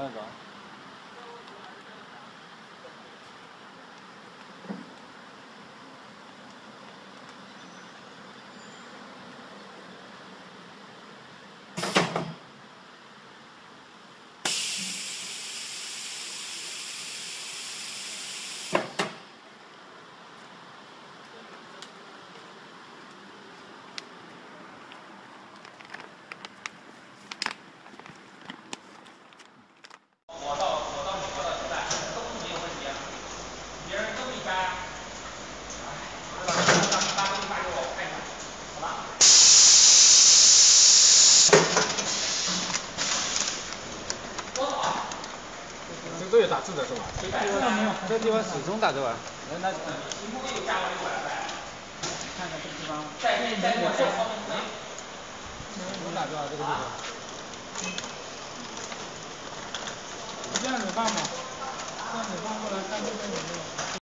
个。 都有打字的是吧？ 这个没有，这个地方始终打字吧？那看看这个地方，能打字啊？这个地方。这样子放吧，这样子放过来看这边有没有。